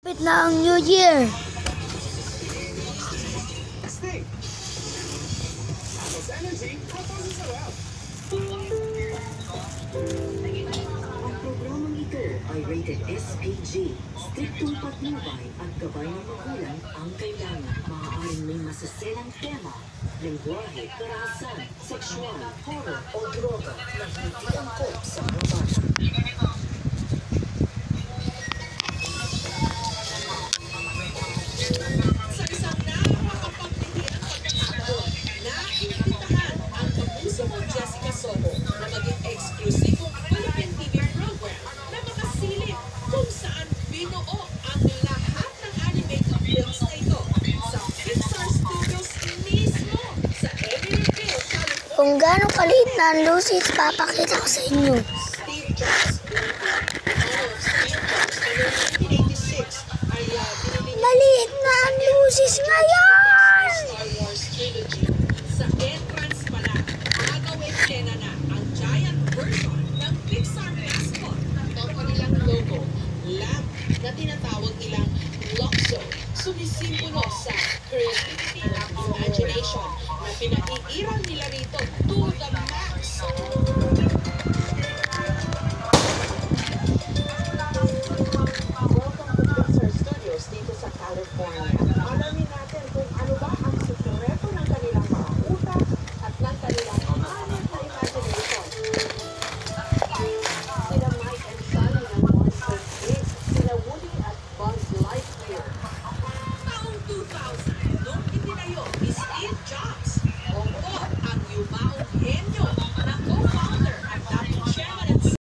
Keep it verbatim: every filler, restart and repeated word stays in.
Malapit na ang New Year. Ang programang ito ay rated S P G. Striktong patnubay at gabay ng magulang ang kailangan. Maaaring may masaselang tema, lengguwahe, karahasan, sexual, horror o droga na hindi angkop sa mga bata. Sa isang napakapagtihirang pagkakataon na inibitahan ang kapuso mo Jessica Soho na maging eksklusibong Philippine T V program na makasilip kung saan binuo ang lahat ng animated films na ito sa Pixar Studios mismo sa Emeryville, California. Kung gaano kaliit na ang Lucy, papakita ko sa inyo. Steve Jobs, ano, Steve Jobs, ano, nineteen eighty-six ay uh, binili niya Maliit na ang Lucy ngayon! Star Wars trilogy. Sa entrance pa lang, gagawin eksena na ang giant version ng Pixar mascot. Ang kanilang logo, lamp na tinatawag nilang Luxo, sumisimbolo sa creativity